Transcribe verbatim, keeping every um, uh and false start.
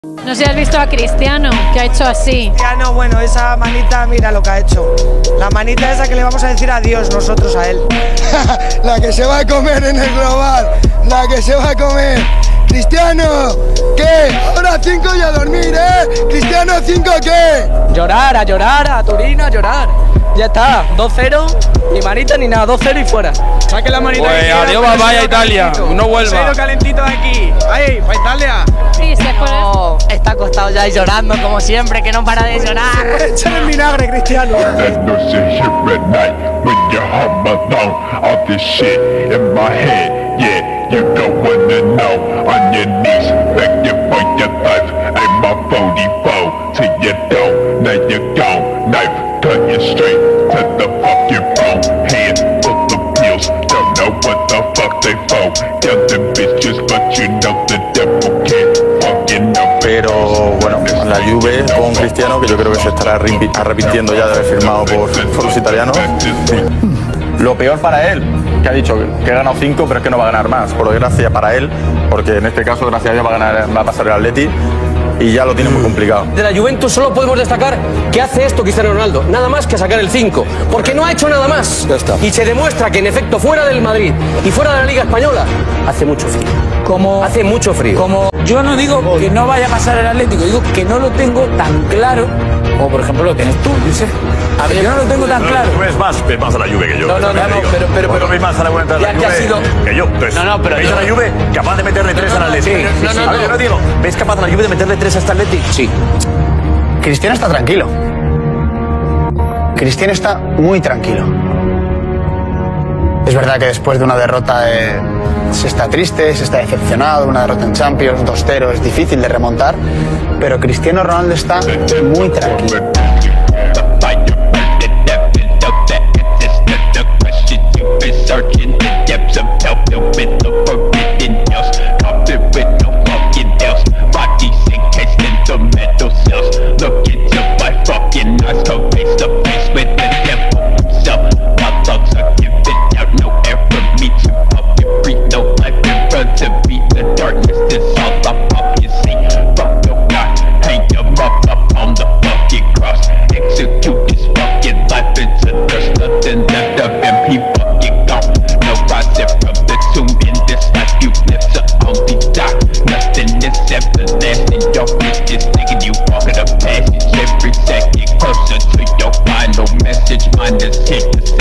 No sé si has visto a Cristiano, que ha hecho así. Cristiano, bueno, esa manita, mira lo que ha hecho. La manita esa que le vamos a decir adiós nosotros a él. La que se va a comer en el global, la que se va a comer. Cristiano, ¿qué? Ahora cinco y a dormir, ¿eh? Cristiano, cinco, ¿qué? Llorar, a llorar, a Turino, a llorar. Ya está, dos cero, ni manita ni nada, dos cero y fuera. Saque la manita. Pues adiós, vaya Italia, no vuelva. Cero calentito de aquí. Ahí, para Italia. Sí, se pone... No, está acostado ya y llorando como siempre, que no para de llorar. Échale el vinagre, Cristiano. You don't wanna know, on your knees, begging for your life. Ain't my forty-four till you don't, now you're gone. Knife cut you straight to the fucking bone. Hand full of pills, don't know what the fuck they for. Young them bitches, but you know the devil can't fucking know. Pero bueno, la Juve con Cristiano, que yo creo que se estará arrepintiendo ya de haber firmado por, por los italianos. Lo peor para él, que ha dicho que ha ganado cinco, pero es que no va a ganar más. Por desgracia para él, porque en este caso, gracias a Dios, va a, ganar, va a pasar el Atleti y ya lo tiene muy complicado. De la Juventus solo podemos destacar que hace esto Cristiano Ronaldo, nada más que sacar el cinco, porque no ha hecho nada más. Ya está. Y se demuestra que en efecto fuera del Madrid y fuera de la Liga Española hace mucho frío. Como hace mucho frío. Como yo no digo que no vaya a pasar el Atlético, digo que no lo tengo tan claro, como por ejemplo lo tienes tú, Josep. A ver, yo no lo tengo tan claro. Tú ves más, ves más a la Juve que yo. No, no, no, no, pero, pero, pero ves más a la vuelta de la ya Juve que ha sido... que yo. Entonces, no, no, pero ¿veis yo... a la Juve capaz de meterle tres al Atleti? Sí, sí, no, sí, no, a ver, yo no digo, ¿ves capaz a la Juve de meterle tres a este Atleti? Sí. Cristiano está tranquilo. Cristiano está muy tranquilo. Es verdad que después de una derrota eh, se está triste, se está decepcionado, una derrota en Champions, dos cero, es difícil de remontar, pero Cristiano Ronaldo está muy tranquilo. Every second closer to your final message, mine is hit the